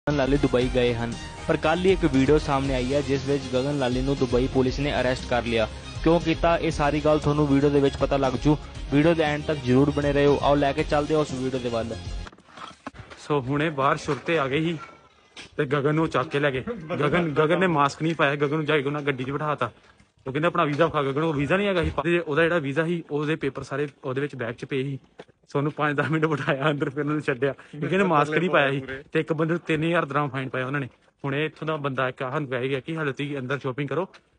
ਗਗਨ ਲਾਲੀ Dubai ਗਏ ਹਨ। ਪਰ ਕੱਲ੍ਹ ਹੀ ਇੱਕ ਵੀਡੀਓ ਸਾਹਮਣੇ ਆਈ ਹੈ ਜਿਸ ਵਿੱਚ ਗਗਨ ਲਾਲੀ ਨੂੰ ਦੁਬਈ ਪੁਲਿਸ ਨੇ ਅਰੈਸਟ ਕਰ ਲਿਆ। ਕਿਉਂ ਕੀਤਾ ਇਹ ਸਾਰੀ ਗੱਲ ਤੁਹਾਨੂੰ ਵੀਡੀਓ ਦੇ ਵਿੱਚ ਪਤਾ ਲੱਗ ਜੂ। ਵੀਡੀਓ ਦੇ ਐਂਡ ਤੱਕ ਜ਼ਰੂਰ ਬਣੇ ਰਹੋ। ਆਓ ਲੈ ਕੇ ਚੱਲਦੇ ਹਾਂ ਉਸ ਵੀਡੀਓ ਦੇ ਵੱਲ। ਸੋ ਹੁਣੇ ਬਾਹਰ ਸ਼ੁਰਤੇ ਆ ਗਏ ਸੀ ਤੇ ਗਗਨ ਨੂੰ ਚੱਕ ਕੇ ਲੈ ਗਏ। ਗਗਨ ਨੇ ਮਾਸਕ ਨਹੀਂ ਪਾਇਆ। ਗਗਨ ਨੂੰ ਜਾ ਕੇ ਉਹਨਾਂ ਗੱਡੀ 'ਚ ਬਿਠਾਤਾ। ਉਹ ਕਹਿੰਦੇ ਆਪਣਾ ਵੀਜ਼ਾ ਵਿਖਾ। ਗਗਨ ਉਹ ਵੀਜ਼ਾ ਨਹੀਂ ਹੈਗਾ ਸੀ। ਉਹਦਾ ਜਿਹੜਾ ਵੀਜ਼ਾ ਸੀ ਉਹਦੇ ਪੇਪਰ ਸਾਰੇ ਉਹਦੇ ਵਿੱਚ ਬੈਗ 'ਚ ਪਏ ਸੀ। ਸੋ ਉਹਨੂੰ 5-10 ਮਿੰਟ ਬਿਠਾਇਆ ਅੰਦਰ, ਫਿਰ ਉਹਨੂੰ ਛੱਡਿਆ ਕਿਉਂਕਿ ਇਹਨੇ ਮਾਸਕ ਨਹੀਂ ਪਾਇਆ ਸੀ। ਤੇ ਇੱਕ ਬੰਦੇ ਨੂੰ 3000 ਦਰਾਮ ਫਾਈਨ ਪਾਇਆ ਉਹਨਾਂ ਨੇ। ਹੁਣ ਇਹ ਇੱਥੋਂ ਦਾ ਬੰਦਾ ਇੱਕ ਸਾਨੂੰ ਕਹਿ ਗਿਆ ਕਿ ਹਾਲੇ ਤੁਸੀਂ ਅੰਦਰ ਸ਼ੋਪਿੰਗ ਕਰੋ,